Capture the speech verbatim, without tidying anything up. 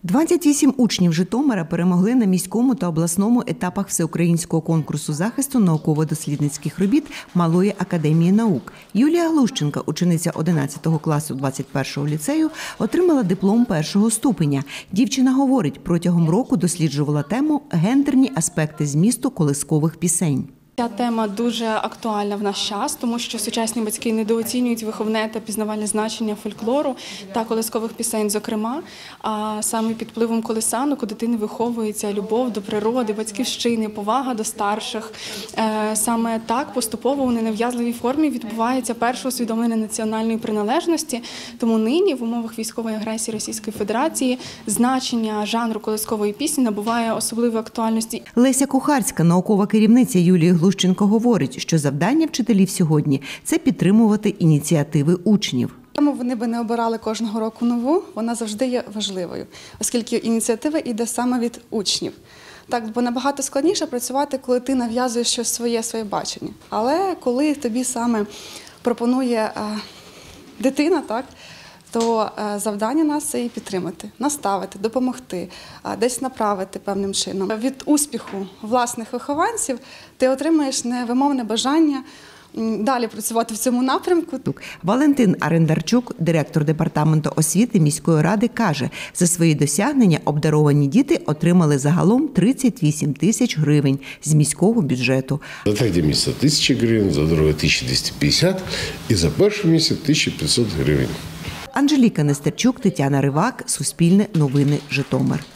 двадцять вісім учнів Житомира перемогли на міському та обласному етапах всеукраїнського конкурсу захисту науково-дослідницьких робіт Малої академії наук. Юлія Глущенка, учениця одинадцятого класу двадцять першого ліцею, отримала диплом першого ступеня. Дівчина говорить, протягом року досліджувала тему «Гендерні аспекти змісту колискових пісень». Ця тема дуже актуальна в наш час, тому що сучасні батьки недооцінюють виховне та пізнавальне значення фольклору та колискових пісень, зокрема. А саме під впливом колисанок у дитини виховується любов до природи, батьківщини, повага до старших. Саме так поступово у ненав'язливій формі відбувається перше усвідомлення національної приналежності. Тому нині в умовах військової агресії Російської Федерації значення жанру колискової пісні набуває особливої актуальності. Леся Кухарська, наукова керівниця Юлії Глущенко, говорить, що завдання вчителів сьогодні – це підтримувати ініціативи учнів. Тому вони би не обирали кожного року нову, вона завжди є важливою, оскільки ініціатива йде саме від учнів. Так, бо набагато складніше працювати, коли ти нав'язуєш щось своє, своє бачення. Але коли тобі саме пропонує а, дитина, так, то завдання нас – це її підтримати, наставити, допомогти, десь направити певним чином. Від успіху власних вихованців ти отримаєш невимовне бажання далі працювати в цьому напрямку. Валентин Арендарчук, директор департаменту освіти міської ради, каже, за свої досягнення обдаровані діти отримали загалом тридцять вісім тисяч гривень з міського бюджету. За третє місце – тисяча гривень, за друге – тисяча двісті п'ятдесят і за перше місце – тисяча п'ятсот гривень. Анжеліка Нестерчук, Тетяна Ривак, Суспільне новини, Житомир.